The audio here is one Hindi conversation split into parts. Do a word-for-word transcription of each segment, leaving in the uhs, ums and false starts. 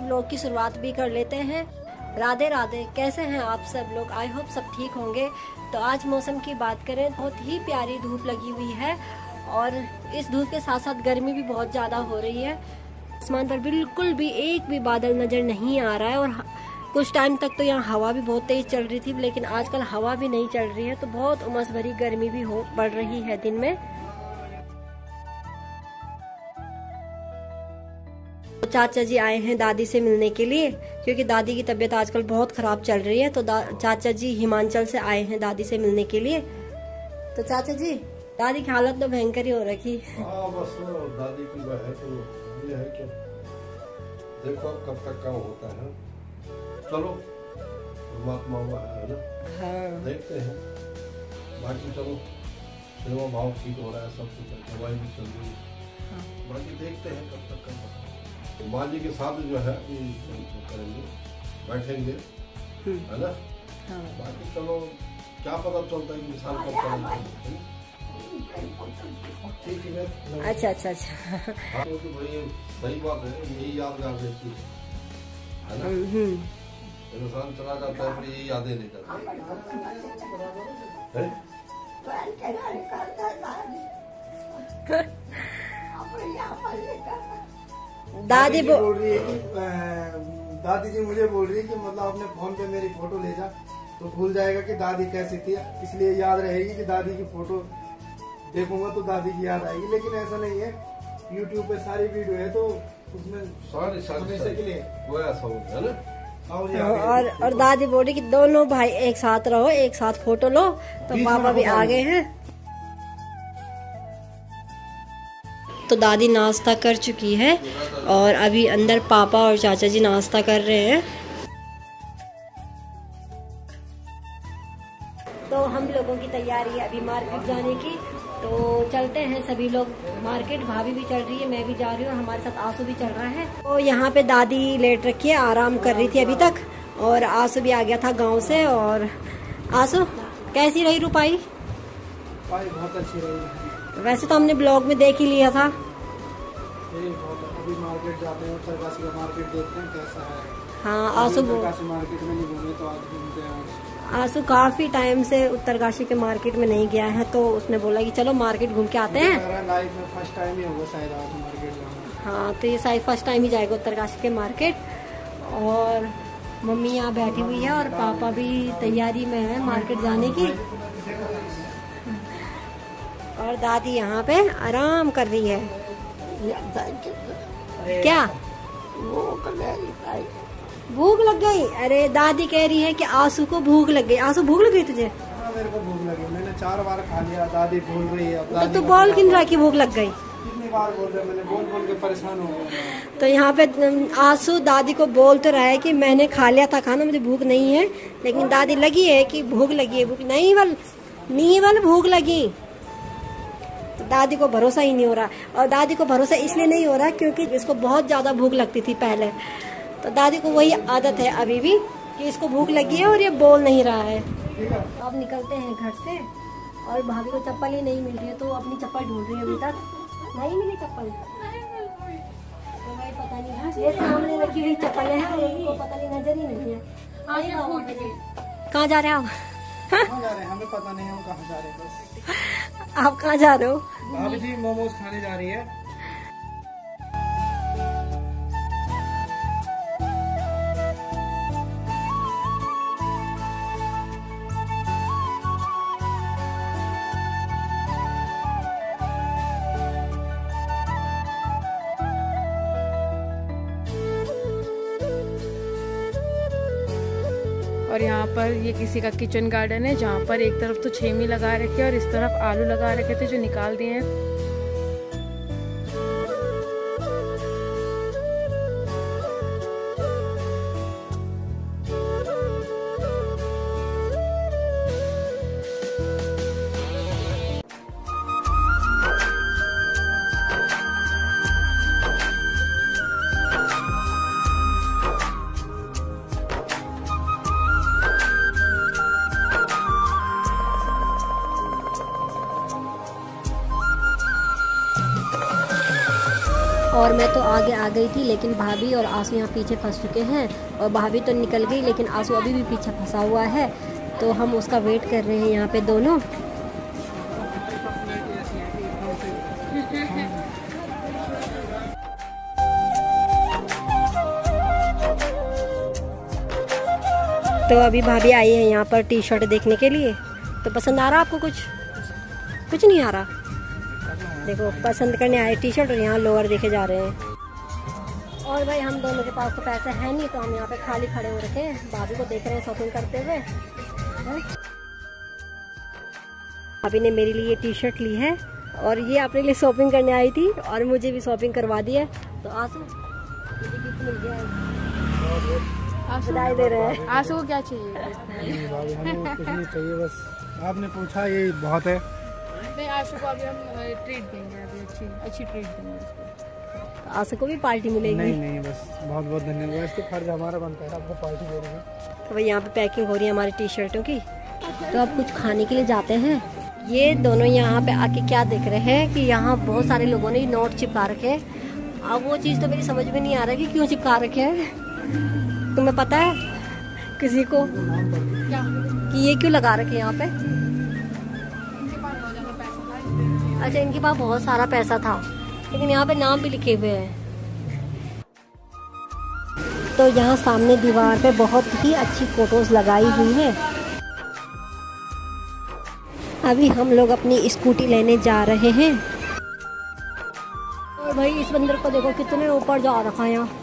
व्लॉग की शुरुआत भी कर लेते हैं। राधे राधे, कैसे हैं आप सब लोग? आई होप सब ठीक होंगे। तो आज मौसम की बात करें, बहुत ही प्यारी धूप लगी हुई है और इस धूप के साथ साथ गर्मी भी बहुत ज़्यादा हो रही है। आसमान पर बिल्कुल भी एक भी बादल नज़र नहीं आ रहा है और कुछ टाइम तक तो यहाँ हवा भी बहुत तेज चल रही थी, लेकिन आजकल हवा भी नहीं चल रही है, तो बहुत उमस भरी गर्मी भी हो पड़ रही है दिन में। चाचा जी आए हैं दादी से मिलने के लिए, क्योंकि दादी की तबीयत आजकल बहुत खराब चल रही है। तो चाचा जी हिमाचल से आए हैं दादी से मिलने के लिए। तो चाचा जी, दादी की हालत तो भयंकर ही हो रखी। हाँ बस दादी की वह है, तो ये है कि देखो अब कब तक काम होता है। चलो परमात्मा हुआ है ना। हाँ। देखते हैं, बाकी चलो सेवा भाव ठीक हो रहा है, सब कुछ दवाई भी चल रही है। हाँ। बाकी देखते हैं कब तक काम होता है। तो माँ जी के साथ जो है करेंगे, बैठेंगे, है ना। हाँ। बाकी चलो क्या पता चलता है कि इंसान कब करेंगे। ठीक है। अच्छा अच्छा अच्छा। हाँ तो भाई सही बात है, यही यादगार रहती है ना। इंसान चला जाता है फिर यही यादें नहीं करता। दादी बोल रही है कि दादी जी मुझे बोल रही है कि मतलब अपने फोन पे मेरी फोटो ले जा तो भूल जाएगा कि दादी कैसी थी, इसलिए याद रहेगी कि दादी की फोटो देखूंगा तो दादी की याद आएगी। लेकिन ऐसा नहीं है, यूट्यूब पे सारी वीडियो है तो उसमें सारी हमेशा के लिए वो ऐसा होता है ना। और और दादी बोली कि दोनों भाई एक साथ रहो, एक साथ फोटो लो। तो पापा भी आ गए हैं। तो दादी नाश्ता कर चुकी है और अभी अंदर पापा और चाचा जी नाश्ता कर रहे हैं। तो हम लोगों की तैयारी है अभी मार्केट जाने की, तो चलते हैं सभी लोग मार्केट। भाभी भी चल रही है, मैं भी जा रही हूँ और हमारे साथ आंसू भी चल रहा है। तो यहाँ पे दादी लेट रखी है, आराम कर रही थी अभी तक, और आंसू भी आ गया था गांव से। और आंसू कैसी रही रुपाई? बहुत अच्छी रही। वैसे तो हमने ब्लॉग में देख ही लिया था। अभी मार्केट जाते हैं, उत्तरकाशी का मार्केट देखते हैं कैसा है। हाँ आंसू मार्केट में नहीं घूमे तो आज घूमते हैं। आंसू काफी टाइम से उत्तरकाशी के मार्केट में नहीं गया है, तो उसने बोला कि चलो मार्केट घूम के आते हैं। लाइफ में फर्स्ट टाइम ही होगा शायद आज मार्केट जाना। हाँ तो ये शायद फर्स्ट टाइम ही जाएगा उत्तरकाशी के मार्केट। और मम्मी यहाँ बैठी हुई है और पापा भी तैयारी में है मार्केट जाने की। और दादी यहाँ पे आराम कर रही है। क्या भूख लग गई? अरे दादी कह रही है कि आंसू को भूख लग गई। आंसू भूख लग गई तुझे? हाँ मेरे को भूख लगी, मैंने चार बार खा लिया। दादी बोल रही है तो तू बोल किन रहा कि भूख लग गई? कितनी बार बोल रहे, मैंने बोल बोल के परेशान हो गया। तो यहाँ पे आंसू दादी को बोल तो रहा है कि मैंने खा लिया था खाना, मुझे भूख नहीं है। लेकिन दादी लगी है कि भूख लगी है। भूख नहीं वाल नहीं वाल भूख लगी। तो दादी को भरोसा ही नहीं हो रहा। और दादी को भरोसा इसलिए नहीं हो रहा क्योंकि इसको बहुत ज्यादा भूख लगती थी पहले। तो दादी को वही आदत है अभी भी कि इसको भूख लगी है और ये बोल नहीं रहा है। तो अब निकलते हैं घर से और भाभी को चप्पल ही नहीं मिल रही है, तो अपनी चप्पल ढूंढ रही है। अभी तक नहीं मिली चप्पल, तो भाई पता नहीं ये सामने रखी हुई चप्पल है और उनको पता नहीं नजर ही नहीं है। कहाँ जा रहे हैं आप? कहाँ जा रहे हैं हमें पता नहीं, हम कहाँ जा रहे हैं। बस आप कहाँ जा रहे हो? भाभी जी मोमोज खाने जा रही है। और यहाँ पर ये किसी का किचन गार्डन है, जहाँ पर एक तरफ तो छेमी लगा रखे और इस तरफ आलू लगा रखे थे जो निकाल दिए हैं। और मैं तो आगे आ गई थी, लेकिन भाभी और आंसू यहाँ पीछे फंस चुके हैं। और भाभी तो निकल गई, लेकिन आंसू अभी भी पीछे फंसा हुआ है, तो हम उसका वेट कर रहे हैं यहाँ पे दोनों। तो अभी भाभी आई है यहाँ पर टी शर्ट देखने के लिए। तो पसंद आ रहा आपको? कुछ कुछ नहीं आ रहा। देखो पसंद करने आए टी शर्ट, और यहाँ लोअर देखे जा रहे हैं। और भाई हम दोनों के पास तो पैसे हैं नहीं, तो हम यहाँ पे खाली खड़े हो रखे हैं, भाभी को देख रहे हैं शॉपिंग करते हुए। भाभी ने मेरे लिए टी शर्ट ली है, और ये अपने लिए शॉपिंग करने आई थी, और मुझे भी शॉपिंग करवा दी है। तो आंसू गिफ्ट मिल गया है, बधाई दे रहे हैं। आंसू को क्या चाहिए? नहीं भाई, हमें कुछ नहीं चाहिए, बस आपने पूछा ये बहुत है। नहीं, आंसू को अभी हम ट्रीट देंगे, अभी अच्छी अच्छी ट्रीट देंगे उसको। आंसू को भी पार्टी मिलेगी? नहीं नहीं, बस बहुत बहुत धन्यवाद, इसके फर्ज हमारा बनता है आपको पार्टी देने। तो भाई यहाँ पे पैकिंग हो रही है हमारी टी शर्टों की। तो अब कुछ खाने के लिए जाते हैं। ये दोनों यहाँ पे आके क्या देख रहे हैं कि यहाँ बहुत सारे लोगों ने नोट चिपका रखे हैं। अब वो चीज़ तो मेरी समझ में नहीं आ रहा कि क्यों चिपका रखे हैं। तुम्हें पता है किसी को क्या कि ये क्यों लगा रखे यहाँ पे? अच्छा, इनके पास बहुत सारा पैसा था, लेकिन यहाँ पे नाम भी लिखे हुए हैं। तो यहाँ सामने दीवार पे बहुत ही अच्छी फोटोज लगाई हुई है। अभी हम लोग अपनी स्कूटी लेने जा रहे हैं। और भाई इस बंदर को देखो कितने ऊपर जा रखा है यहाँ।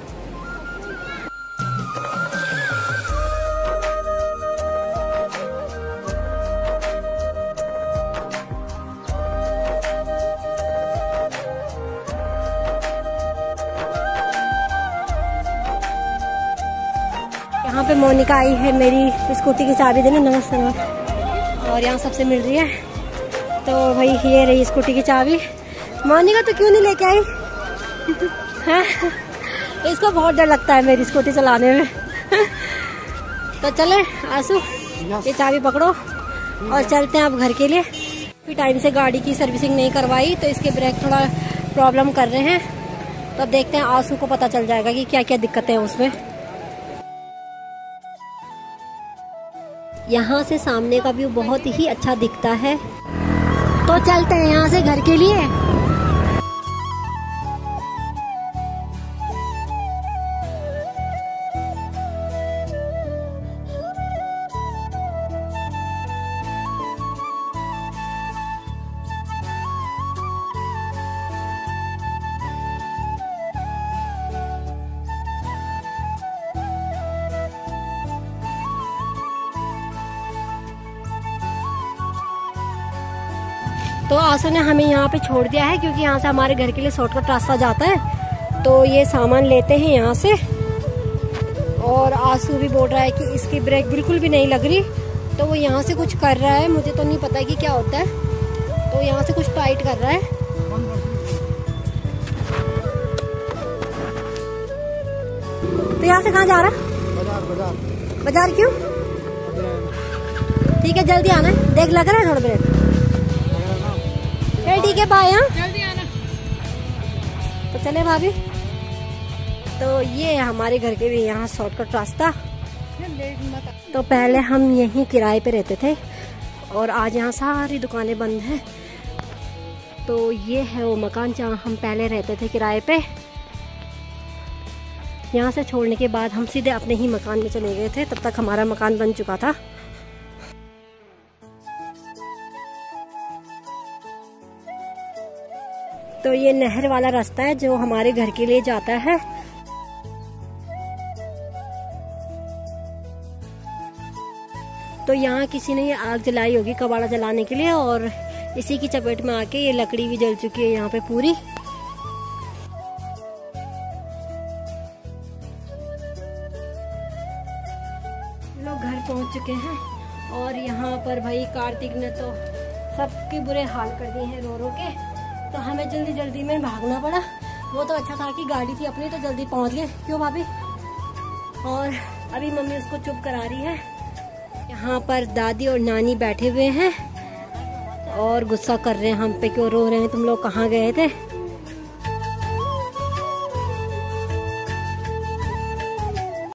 यहाँ पे मोनिका आई है मेरी स्कूटी की चाबी देने। नमस्ते नमस्ते। और यहाँ सबसे मिल रही है। तो भाई ये रही स्कूटी की चाबी। मोनिका तो क्यों नहीं लेके आई? हाँ? इसको बहुत डर लगता है मेरी स्कूटी चलाने में। तो चले आंसू, ये चाबी पकड़ो और चलते हैं अब घर के लिए। फिर टाइम से गाड़ी की सर्विसिंग नहीं करवाई, तो इसके ब्रेक थोड़ा प्रॉब्लम कर रहे हैं। तो अब देखते हैं, आंसू को पता चल जाएगा कि क्या क्या दिक्कतें हैं उसमें। यहाँ से सामने का व्यू बहुत ही अच्छा दिखता है। तो चलते हैं यहाँ से घर के लिए। तो आंसू ने हमें यहाँ पे छोड़ दिया है, क्योंकि यहाँ से हमारे घर के लिए शॉर्टकट रास्ता जाता है। तो ये सामान लेते हैं यहाँ से। और आंसू भी बोल रहा है कि इसकी ब्रेक बिल्कुल भी नहीं लग रही, तो वो यहाँ से कुछ कर रहा है। मुझे तो नहीं पता कि क्या होता है, तो यहाँ से कुछ टाइट कर रहा है। तो यहाँ से कहाँ जा रहा है? बाजार बाजार बाजार क्यों? ठीक है, जल्दी आना है। देख लग रहा है थोड़ा ब्रेक। ठीक है, बाय। हाँ जल्दी आना। तो चले भाभी। तो ये हमारे घर के भी यहाँ शॉर्टकट रास्ता। तो पहले हम यहीं किराए पे रहते थे, और आज यहाँ सारी दुकानें बंद हैं। तो ये है वो मकान जहाँ हम पहले रहते थे किराए पे। यहाँ से छोड़ने के बाद हम सीधे अपने ही मकान में चले गए थे। तब तक हमारा मकान बन चुका था। तो ये नहर वाला रास्ता है जो हमारे घर के लिए जाता है। तो यहाँ किसी ने ये आग जलाई होगी कबाड़ा जलाने के लिए, और इसी की चपेट में आके ये लकड़ी भी जल चुकी है यहाँ पे पूरी। लोग घर पहुँच चुके हैं, और यहाँ पर भाई कार्तिक ने तो सबके बुरे हाल कर दिए हैं रो रो के। तो हमें जल्दी जल्दी में भागना पड़ा। वो तो अच्छा था कि गाड़ी थी अपनी, तो जल्दी पहुंच गए। क्यों भाभी? और अभी मम्मी उसको चुप करा रही है। यहाँ पर दादी और नानी बैठे हुए हैं और गुस्सा कर रहे हैं हम पे, क्यों रो रहे हैं, तुम लोग कहाँ गए थे।